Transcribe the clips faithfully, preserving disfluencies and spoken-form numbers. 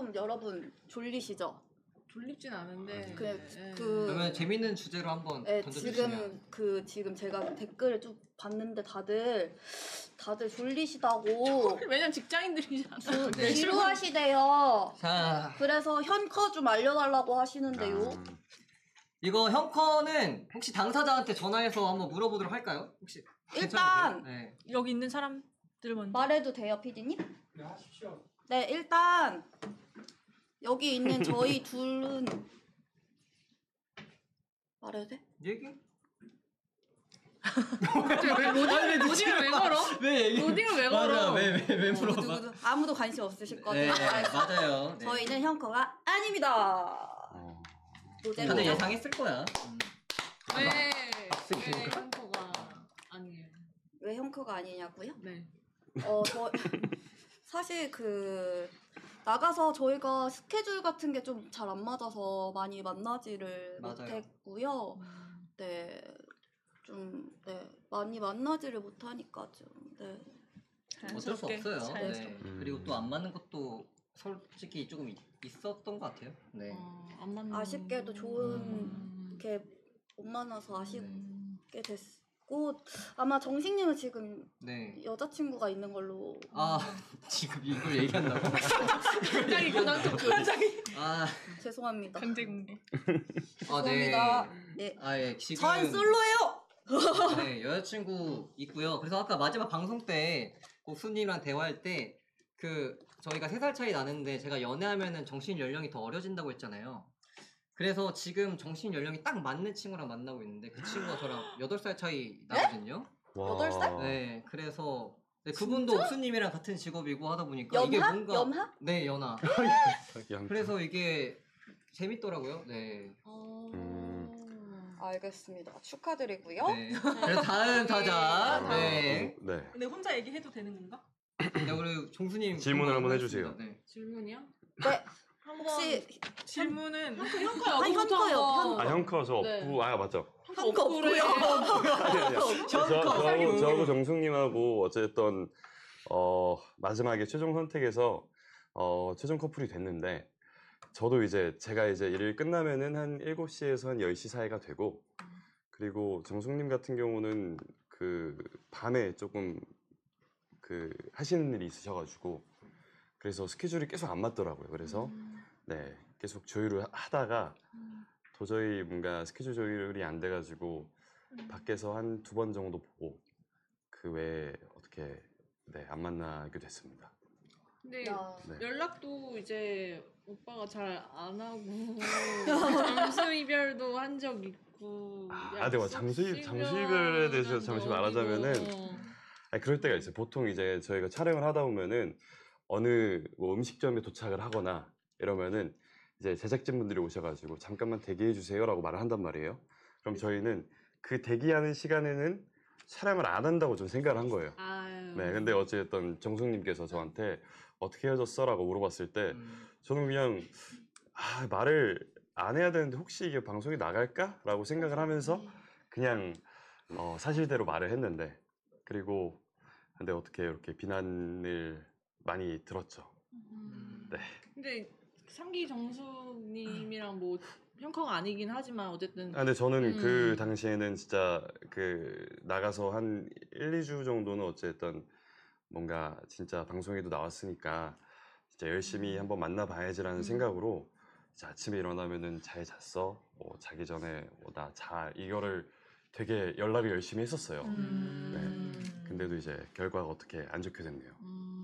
좀 여러분 졸리시죠? 졸립진 않은데. 그, 네. 그 그러면 재밌는 주제로 한번 네, 던져주시면. 지금 그 지금 제가 댓글을 쭉 봤는데 다들 다들 졸리시다고. 왜냐면 직장인들이잖아. 네, 지루하시대요. 자, 그래서 현커 좀 알려달라고 하시는데요. 아, 이거 형커는 혹시 당사자한테 전화해서 한번 물어보도록 할까요? 혹시 일단 네. 여기 있는 사람들 먼저. 말해도 돼요, 피디님? 네, 하십시오. 네, 일단 여기 있는 저희 둘은 말해도 돼? 얘기? 로딩을, 로딩을 왜 걸어? 왜 얘기? 로딩을 왜 걸어? 맞아, 왜, 왜, 왜 누구, 물어봐? 누구, 아무도 관심 없으실 거예요. 네, 맞아요. 네. 저희는 형커가 아닙니다. 어. 노제로. 다들 예상했을 거야. 음. 왜? 왜 형커가 아니에요? 왜 형커가 아니냐고요? 네. 어, 저 사실 그 나가서 저희가 스케줄 같은 게 좀 잘 안 맞아서 많이 만나지를 맞아요. 못했고요. 음. 네, 좀 네, 많이 만나지를 못하니까 좀 네. 어쩔 수 없어요. 자연스럽게. 네. 음. 그리고 또 안 맞는 것도 솔직히 조금 있, 있었던 것 같아요. 네. 어, 안 맞는. 아쉽게도 좋은 음. 게 못 만나서 아쉽게 음. 됐고 아마 정식님은 지금 네. 여자친구가 있는 걸로 아, 지금 이걸 얘기한다고? 갑자기 그냥 좀 갑자기 아, 죄송합니다. 강제 공개. 아, 네. 죄송합니다. 네. 아, 예, 지금. 전 솔로예요. 네, 여자친구 있고요. 그래서 아까 마지막 방송 때 옥수님이랑 대화할 때 그 저희가 세 살 차이 나는데 제가 연애하면은 정신 연령이 더 어려진다고 했잖아요. 그래서 지금 정신 연령이 딱 맞는 친구랑 만나고 있는데 그 친구가 저랑 여덟 살 차이 나거든요. 와. 여덟 살? 네, 그래서 네, 그분도 옥수님이랑 같은 직업이고 하다 보니까 연하? 이게 뭔가 연하? 네, 연하. 양- 그래서 이게 재밌더라고요. 네. 어... 음. 알겠습니다. 축하드리고요. 네. 그래서 다음 타자. 네. 네. 근데 혼자 얘기해도 되는 건가? 네, 우리 종수님 질문을 한번 해주세요. 네. 질문이요? 네. 한번 혹시 질문은 아, 형커 형커요. 아 형커 저 네. 없고 아 맞죠. 형커 없고요. 아니, 아니요. 저, 저하고, 저하고 정숙님하고 어쨌든 어, 마지막에 최종 선택에서 어, 최종 커플이 됐는데 저도 이제 제가 이제 일 끝나면은 한 일곱 시에서 한 열 시 사이가 되고 그리고 정숙님 같은 경우는 그 밤에 조금 그 하시는 일이 있으셔가지고 그래서 스케줄이 계속 안 맞더라고요. 그래서 네 계속 조율을 하다가 도저히 뭔가 스케줄 조율이 안 돼가지고 밖에서 한 두 번 정도 보고 그 외에 어떻게 네, 안 만나게 됐습니다. 근데 야, 네. 연락도 이제 오빠가 잘 안 하고 잠수 이별도 한 적 있고 아, 네, 약속 잠수 이- 잠수 시간도 이별에 대해서 어디고. 잠시 말하자면은 아니, 그럴 때가 있어요. 보통 이제 저희가 촬영을 하다 보면은 어느 뭐 음식점에 도착을 하거나 이러면은 이제 제작진분들이 오셔가지고 잠깐만 대기해 주세요라고 말을 한단 말이에요. 그럼 저희는 그 대기하는 시간에는 촬영을 안 한다고 좀 생각을 한 거예요. 아유. 네, 근데 어쨌든 정숙님께서 저한테 어떻게 헤어졌어라고 물어봤을 때 음. 저는 그냥 아, 말을 안 해야 되는데 혹시 이게 방송에 나갈까라고 생각을 하면서 그냥 어, 사실대로 말을 했는데 그리고 근데 어떻게 이렇게 비난을 많이 들었죠. 음. 네. 근데 삼기 정수님이랑 뭐 형커가 아니긴 하지만 어쨌든 아, 근데 저는 음. 그 당시에는 진짜 그 나가서 한 일, 이 주 정도는 어쨌든 뭔가 진짜 방송에도 나왔으니까 진짜 열심히 한번 만나봐야지라는 음. 생각으로 이제 아침에 일어나면은 잘 잤어? 뭐 자기 전에 뭐 나 자 이거를 되게 연락을 열심히 했었어요. 음. 근데도 이제 결과가 어떻게 안 좋게 됐네요.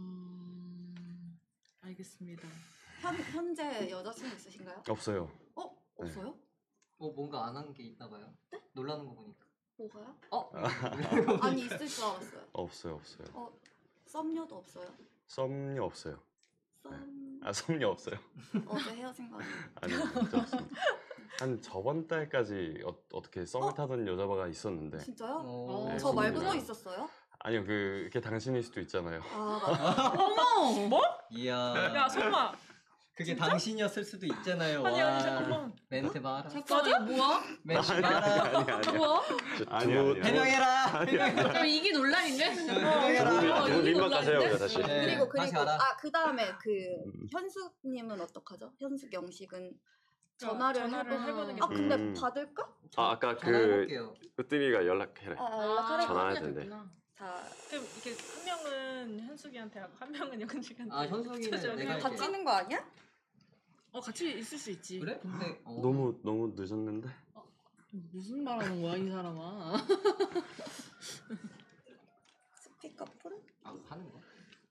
음. 알겠습니다. 현, 현재 여자친구 있으신가요? 없어요. 어? 없어요? 어, 뭔가 안 한 게 있나 봐요. 네? 놀라는 거 보니까. 뭐가요? 어? 아니 있을 줄 알았어요. 없어요, 없어요. 어, 썸녀도 없어요. 썸녀 없어요. 썸 아, 썸녀 없어요. 어제 헤어진 거 아니에요? 아니요, 진짜 없습니다. 한 저번 달까지 어, 어떻게 썸을 어? 타던 여자가 있었는데 진짜요? 어, 네, 저 말고 있습니다. 또 있었어요? 아니요, 그 이렇게 당신일 수도 있잖아요. 아 맞다. 어머! 뭐? 이야. 야 설마 그게 당신이었을 수도 있잖아요. 아니 아니 와. 잠깐만 멘트 봐라. 잠깐만 뭐야? 멘트 아니, 봐라. 아니, 아니, 아니. 뭐야? 아니야, 아니야. 해명해라. 해명해라. 저 이게 논란인데? 해명해라. 두 분 림만 가세요, 그냥 다시. 네, 그리고 다시 그리고 알아. 아 그 다음에 그 음. 현숙님은 어떡하죠? 현숙 영식은 저 전화를, 전화를 해보- 해보는 게 아 근데 음. 받을까? 아, 아까 그 전화해볼게요. 으뜸이가 연락해래. 아 연락하래. 전화해야 하기가 된대. 됐구나. 자 그럼 이게 한 명은 현숙이한테 하고 한 명은 영식한테. 아, 현숙이는 저저 내가 할게. 같이 있는 거 아니야? 어 같이 있을 수 있지. 그래? 근데 어. 너무 너무 늦었는데. 무슨 말하는 거야 이 사람아? 스피커폰? 아, 하는 거?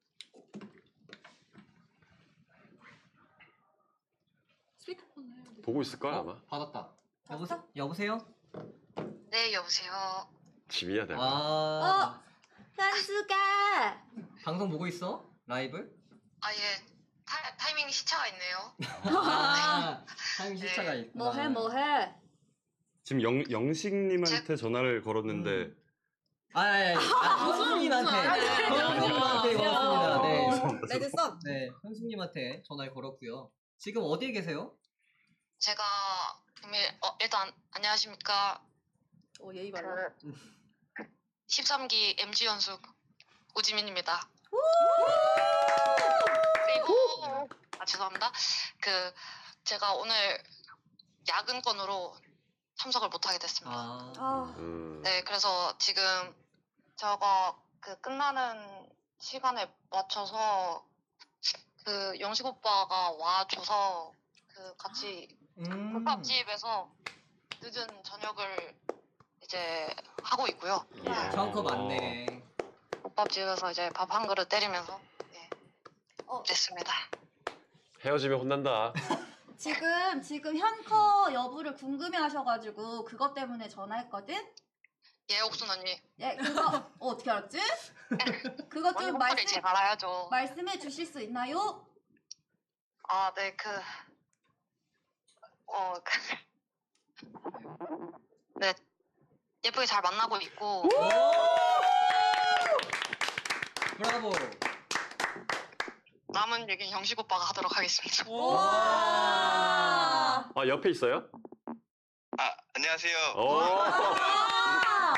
스피커폰 해야 돼. 보고 있을 거야 어? 아마. 받았다. 받았어? 여보세요? 여보세요? 네, 여보세요. 집이야 내가. 아, 현숙아. 방송 보고 있어? 라이브? 아, 예. 타, 타이밍 시차가 있네요. 아, 타임 시차가 있구나. 뭐해 뭐해? 지금 영 영식님한테 전화를 걸었는데 음. 아, 아, 아, 아, 현숙님한테. 무슨 아니야. 현숙님한테 아니야. 걸었습니다. 네. 레드 썬. 네, 현숙님한테 전화를 걸었고요. 지금 어디에 계세요? 제가 금일 어, 일단 안녕하십니까. 오 예의 발라. 그 십삼 기 엠지 연숙 우지민입니다. 그리고 아 죄송합니다. 그 제가 오늘 야근권으로 참석을 못하게 됐습니다. 아, 아 음, 네, 그래서 지금 저거 그 끝나는 시간에 맞춰서 그 영식 오빠가 와줘서 그 같이 음. 국밥집에서 늦은 저녁을 이제 하고 있고요. 예. 정커 맞네. 국밥집에서 이제 밥 한 그릇 때리면서 예, 어. 됐습니다. 헤어지면 혼난다. 지금 지금 현커 여부를 궁금해하셔가지고 그것 때문에 전화했거든. 예, 옥순 언니. 예 그거 어, 어떻게 알았지? 그거 언니 좀 목소리 말씀 제가 알아야죠. 말씀해 주실 수 있나요? 아, 네, 그 어, 그 네, 예쁘게 잘 만나고 있고. 오! 브라보. 남은 얘기는 영식 오빠가 하도록 하겠습니다. 와. 아 옆에 있어요? 아, 안녕하세요. 오. 아.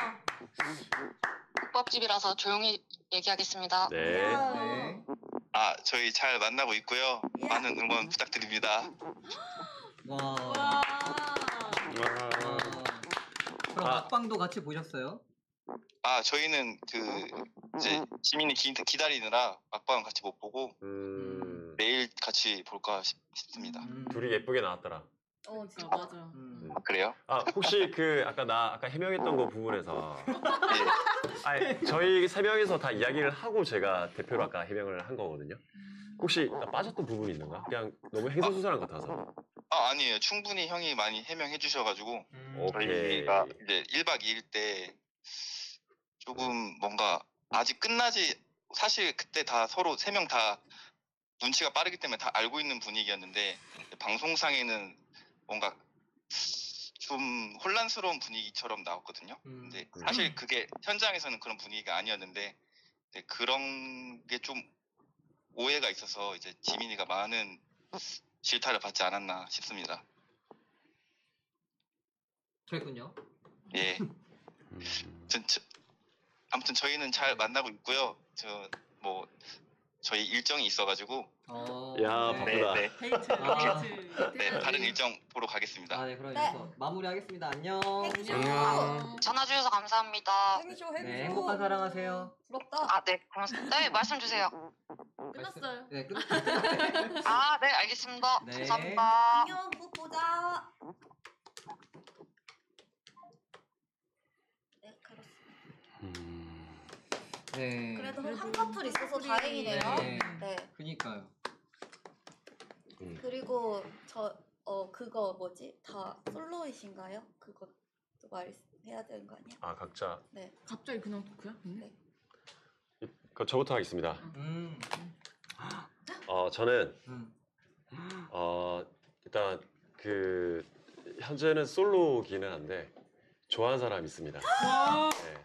국밥집이라서 조용히 얘기하겠습니다. 네. 네. 아, 저희 잘 만나고 있고요. 예. 많은 응원 부탁드립니다. 와. 와. 와. 와. 그럼 아. 막방도 같이 보셨어요? 아, 저희는 그 이제 지민이 기, 기다리느라 막방 같이 못 보고 음, 내일 같이 볼까 싶, 싶습니다. 음. 둘이 예쁘게 나왔더라. 어 아, 진짜. 맞아. 음. 아, 그래요? 아 혹시 그 아까 나 아까 해명했던 거 부분에서 예. 아니 저희 세 명이서 다 이야기를 하고 제가 대표로 아까 해명을 한 거거든요. 혹시 나 빠졌던 부분이 있는가? 그냥 너무 행선수설한 것 같아서. 아, 아니에요. 충분히 형이 많이 해명해 주셔가지고 음. 오케이. 저희가 이제 일 박 이 일 때 조금 뭔가 아직 끝나지 사실 그때 다 서로 세 명 다 눈치가 빠르기 때문에 다 알고 있는 분위기였는데 방송상에는 뭔가 좀 혼란스러운 분위기처럼 나왔거든요. 음. 근데 음. 사실 그게 현장에서는 그런 분위기가 아니었는데 네, 그런 게 좀 오해가 있어서 이제 지민이가 많은 질타를 받지 않았나 싶습니다. 그랬군요. 예. 음. 아무튼, 저, 아무튼 저희는 잘 만나고 있고요. 저 뭐 저희 일정이 있어가지고 어. 야, 네. 바쁘다. 네, 데이트 아. 데이트. 네, 다른 일정 보러 가겠습니다. 아, 네, 그럼 네. 여기서 마무리하겠습니다. 안녕. 행쇼. 안녕. 전화 주셔서 감사합니다. 행쇼 행쇼. 네, 행복한 사랑하세요. 부럽다. 아, 네, 고맙습니다. 네, 말씀 주세요. 끝났어요. 네, 끝. 아, 네, 알겠습니다. 네. 감사합니다. 안녕 꼭 보자. 네 그렇습니다. 음. 네. 그래도 그래도 한 커플 있어서 커플이- 다행이네요. 네. 네. 그니까요. 음. 그리고 저 어 그거 뭐지? 다 솔로이신가요? 그것도 말해야 되는 거 아니야? 아 각자. 네. 갑자기 그냥 토크야? 근데? 그 저부터 하겠습니다. 음. 어 저는 음. 어 일단 그 현재는 솔로기는 한데 좋아하는 사람 있습니다. 와. 네.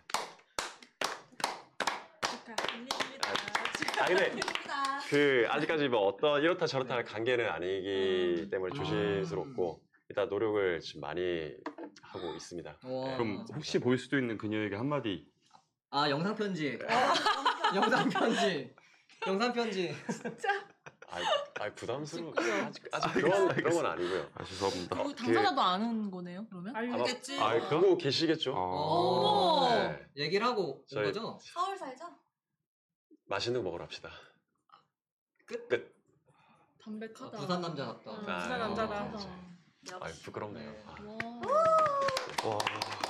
축하합니다. 아 근데 감사합니다. 그 아직까지 뭐 어떤 이렇다 저렇다 할 관계는 아니기 때문에 음. 조심스럽고 일단 노력을 지금 많이 하고 있습니다. 와. 그럼 혹시 볼 수도 있는 그녀에게 한마디. 아 영상 편지. 영상 편지. 영상 편지. 아, 아 부담스러워. 진짜. 아직, 아직 그런 그런 건 아니고요. 아 죄송합니다. 어, 당사자도 아는 거네요, 그러면? 알겠지. 아, 알고 계시겠죠? 어. 어머. 네. 얘기를 하고 온 저희- 거죠? 서울 살죠? 맛있는 거 먹으러 합시다. 끝? 끝. 담백하다. 아, 부산 남자 같다. 응, 아, 부산 남자다. 담백하다. 아 부끄럽네요. 네. 아. 와. 와.